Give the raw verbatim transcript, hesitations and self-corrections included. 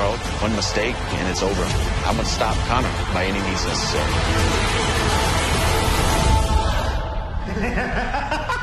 world. One mistake, and it's over. I'm going to stop Conor by any means necessary.